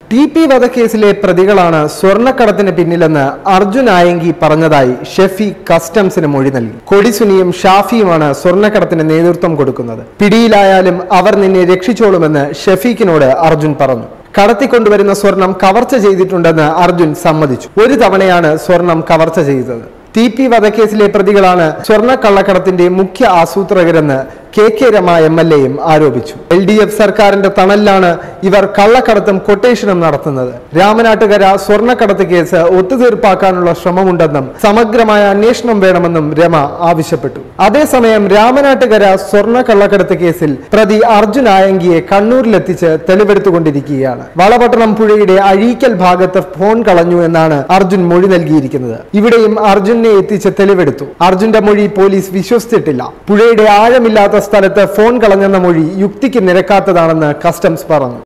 TP വധക്കേസിലെ പ്രതികളാണ് സ്വർണ്ണക്കടത്തിന് പിന്നിലെന്ന് അർജുൻ ആയങ്കി പറഞ്ഞതായി ഷെഫി കസ്റ്റംസിന് മൊഴി നൽകി. കൊടിസുനിയും ഷാഫിയുമാണ് സ്വർണ്ണക്കടത്തിന് നേതൃത്വം കൊടുക്കുന്നത്. പിടിയിലായാലും അവർ നിന്നെ രക്ഷിച്ചോളുമെന്ന് ഷെഫീഖിനോട് അർജുൻ പറഞ്ഞു. കടത്തിക്കൊണ്ടുവരുന്ന സ്വർണം കവർച്ച ചെയ്തിട്ടുണ്ടെന്ന് അർജുൻ സമ്മതിച്ചു. ഒരു തവണയാണ് സ്വർണം കവർച്ച ചെയ്തത്. TP വധക്കേസിലെ പ്രതികളാണ് സ്വർണ്ണക്കള്ളക്കടത്തിന്റെ മുഖ്യ ആസൂത്രകരെന്ന് KK രമ MLAയും ആരോപിച്ചു. LDF സർക്കാരിന്റെ തണലിലാണ് ഇവർ കള്ളക്കടത്തും കൊട്ടേഷനും നടത്തുന്നത്. രാമനാട്ടുകര സ്വർണ്ണക്കടത്ത് കേസ് ഒത്തുതീർപ്പാക്കാനുള്ള ശ്രമമുണ്ടെന്നും സമഗ്രമായ അന്വേഷണം വേണമെന്നും രമ ആവശ്യപ്പെട്ടു. അതേസമയം രാമനാട്ടുകര സ്വർണ്ണക്കള്ളക്കടത്ത് കേസിൽ പ്രതി അർജുൻ ആയങ്കിയെ കണ്ണൂരിലെത്തിച്ച് തെളിവെടുത്തുകൊണ്ടിരിക്കുകയാണ്. വളപട്ടണം പുഴയുടെ അഴീക്കൽ ഭാഗത്ത് ഫോൺ കളഞ്ഞു എന്നാണ് അർജുൻ മൊഴി നൽകിയിരിക്കുന്നത്. ഇവിടെയും അർജുനെ എത്തിച്ച് തെളിവെടുത്തു. അർജുന്റെ മൊഴി പോലീസ് വിശ്വസിച്ചിട്ടില്ല. പുഴയുടെ ആഴമില്ലാത്ത സ്ഥലത്ത് ഫോൺ കളഞ്ഞെന്ന മൊഴി യുക്തിക്ക് നിരക്കാത്തതാണെന്ന് കസ്റ്റംസ് പറഞ്ഞു.